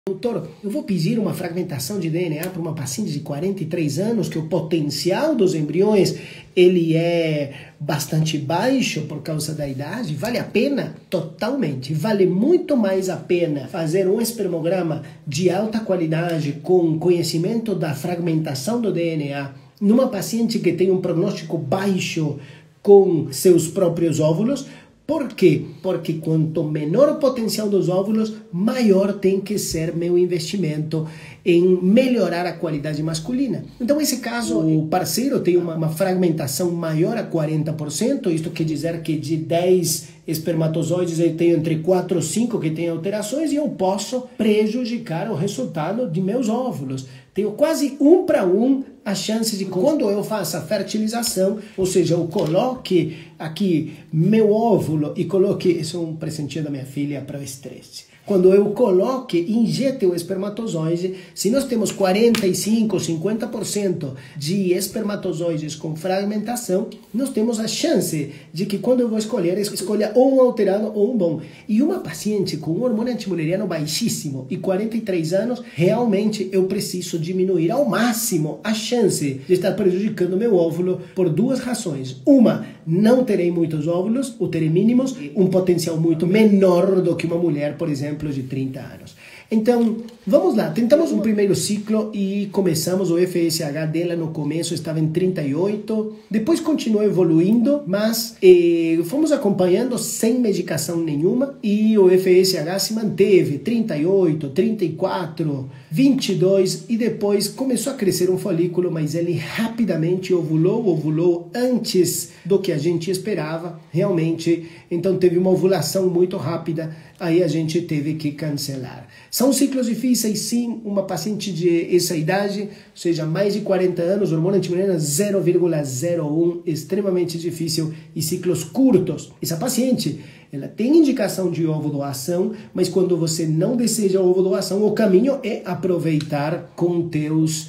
Doutor, eu vou pedir uma fragmentação de DNA para uma paciente de 43 anos, que o potencial dos embriões ele é bastante baixo por causa da idade. Vale a pena? Totalmente. Vale muito mais a pena fazer um espermograma de alta qualidade com conhecimento da fragmentação do DNA numa paciente que tem um prognóstico baixo com seus próprios óvulos. Por quê? Porque quanto menor o potencial dos óvulos, maior tem que ser meu investimento em melhorar a qualidade masculina. Então, nesse caso, o parceiro tem uma fragmentação maior a 40%, isto quer dizer que de 10 espermatozoides eu tenho entre 4 ou 5 que têm alterações e eu posso prejudicar o resultado de meus óvulos. Tenho quase 1 para 1 a chance de, quando eu faço a fertilização, ou seja, eu coloque aqui meu óvulo e coloque, isso é um presentinho da minha filha para o estresse. Quando eu coloque, injete o espermatozoide, se nós temos 45, 50% de espermatozoides com fragmentação, nós temos a chance de que quando eu vou escolher, escolha ou um alterado ou um bom. E uma paciente com um hormônio antimuleriano baixíssimo e 43 anos, realmente eu preciso diminuir ao máximo a chance de estar prejudicando meu óvulo por 2 razões. Uma, não terei muitos óvulos, ou terei mínimos, um potencial muito menor do que uma mulher, por exemplo, de 30 anos. Então, vamos lá, tentamos um primeiro ciclo e começamos, o FSH dela no começo estava em 38, depois continuou evoluindo, mas fomos acompanhando sem medicação nenhuma e o FSH se manteve 38, 34, 22 e depois começou a crescer um folículo, mas ele rapidamente ovulou antes do que a gente esperava, realmente, então teve uma ovulação muito rápida, aí a gente teve que cancelar. São ciclos difíceis, sim, uma paciente de essa idade, ou seja, mais de 40 anos, hormônio antimuleriano 0,01, extremamente difícil, e ciclos curtos. Essa paciente, ela tem indicação de ovodoação, mas quando você não deseja ovodoação, o caminho é aproveitar com teus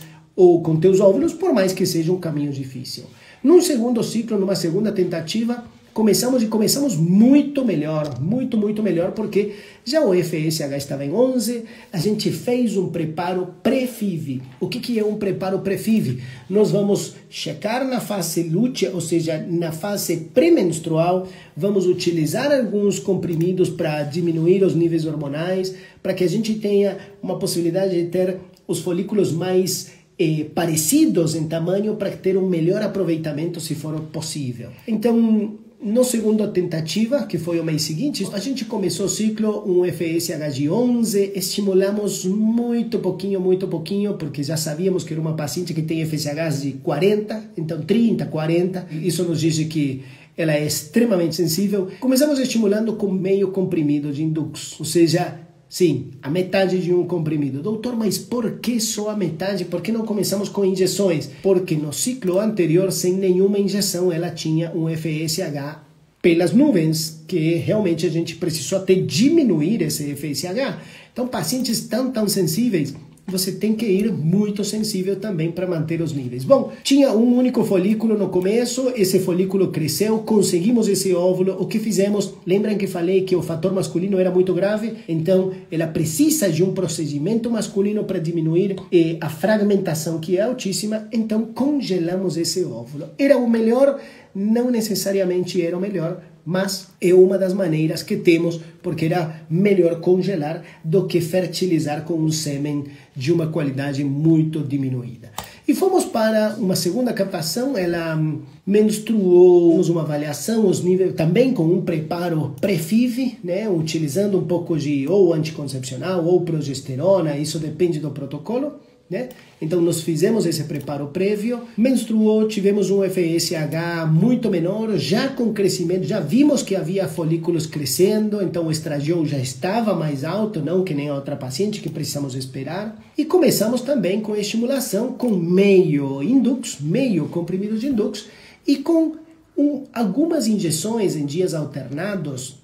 óvulos, por mais que seja um caminho difícil. Num segundo ciclo, numa segunda tentativa, começamos muito melhor, muito melhor, porque já o FSH estava em 11, a gente fez um preparo pré-FIV. O que é um preparo pré-FIV? Nós vamos checar na fase lútea, ou seja, na fase pré-menstrual, vamos utilizar alguns comprimidos para diminuir os níveis hormonais, para que a gente tenha uma possibilidade de ter os folículos mais parecidos em tamanho, para ter um melhor aproveitamento se for possível. Então, no segunda tentativa, que foi o mês seguinte, a gente começou o ciclo, um FSH de 11, estimulamos muito pouquinho, porque já sabíamos que era uma paciente que tem FSHs de 40, então 30, 40, isso nos diz que ela é extremamente sensível. Começamos estimulando com meio comprimido de Indux, ou seja, sim, a metade de um comprimido. Doutor, mas por que só a metade? Por que não começamos com injeções? Porque no ciclo anterior, sem nenhuma injeção, ela tinha um FSH pelas nuvens, que realmente a gente precisou até diminuir esse FSH. Então, pacientes tão sensíveis, você tem que ir muito sensível também para manter os níveis. Bom, tinha um único folículo no começo, esse folículo cresceu, conseguimos esse óvulo. O que fizemos? Lembram que falei que o fator masculino era muito grave? Então, ela precisa de um procedimento masculino para diminuir a fragmentação, que é altíssima. Então, congelamos esse óvulo. Era o melhor? Não necessariamente era o melhor, mas é uma das maneiras que temos, porque era melhor congelar do que fertilizar com um sêmen de uma qualidade muito diminuída. E fomos para uma segunda captação, ela menstruou, uma avaliação, os níveis, também com um preparo pré-FIV, né, utilizando um pouco de ou anticoncepcional ou progesterona, isso depende do protocolo. Né? Então, nós fizemos esse preparo prévio, menstruou, tivemos um FSH muito menor, já com crescimento, já vimos que havia folículos crescendo, então o estradiol já estava mais alto, não que nem a outra paciente que precisamos esperar. E começamos também com estimulação com meio Indux, meio comprimido de Indux, e com algumas injeções em dias alternados,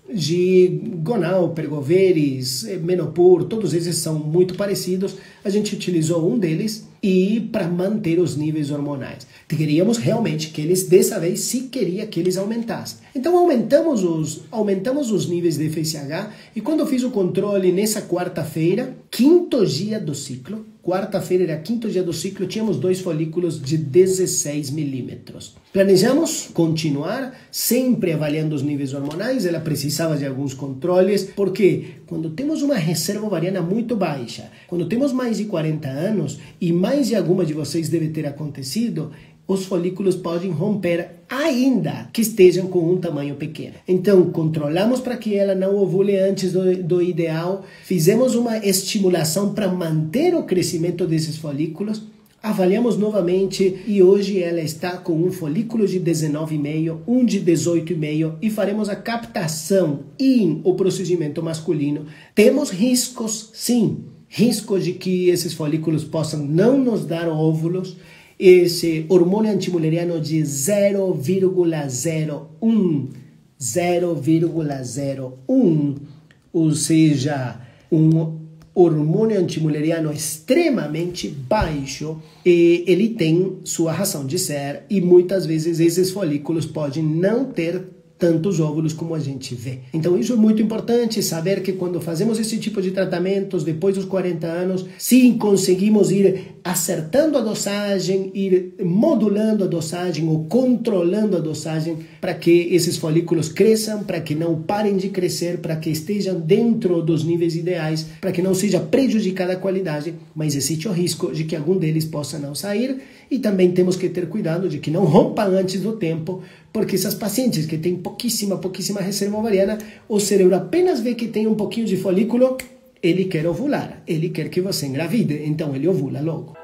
de gonal, pergoveres, menopur, todos esses são muito parecidos. A gente utilizou um deles e para manter os níveis hormonais. Queríamos realmente que eles, dessa vez, se queria que eles aumentassem. Então aumentamos os níveis de FSH e quando eu fiz o controle nessa quarta-feira, quinto dia do ciclo, quarta-feira era quinto dia do ciclo, tínhamos 2 folículos de 16 milímetros. Planejamos continuar sempre avaliando os níveis hormonais, ela precisava de alguns controles, porque quando temos uma reserva ovariana muito baixa, quando temos mais de 40 anos, e mais de alguma de vocês deve ter acontecido, os folículos podem romper ainda que estejam com um tamanho pequeno. Então, controlamos para que ela não ovule antes do ideal, fizemos uma estimulação para manter o crescimento desses folículos, avaliamos novamente e hoje ela está com um folículo de 19,5, um de 18,5 e faremos a captação e o procedimento masculino. Temos riscos, sim, risco de que esses folículos possam não nos dar óvulos. Esse hormônio antimuleriano de 0,01, ou seja, um hormônio antimuleriano extremamente baixo, e ele tem sua razão de ser, e muitas vezes esses folículos podem não ter tantos óvulos como a gente vê. Então isso é muito importante, saber que quando fazemos esse tipo de tratamentos depois dos 40 anos, sim, conseguimos ir acertando a dosagem, ir modulando a dosagem ou controlando a dosagem para que esses folículos cresçam, para que não parem de crescer, para que estejam dentro dos níveis ideais, para que não seja prejudicada a qualidade, mas existe o risco de que algum deles possa não sair e também temos que ter cuidado de que não rompa antes do tempo, porque essas pacientes que têm pouquíssima reserva ovariana, o cérebro apenas vê que tem um pouquinho de folículo, ele quer ovular, ele quer que você engravide, então ele ovula logo.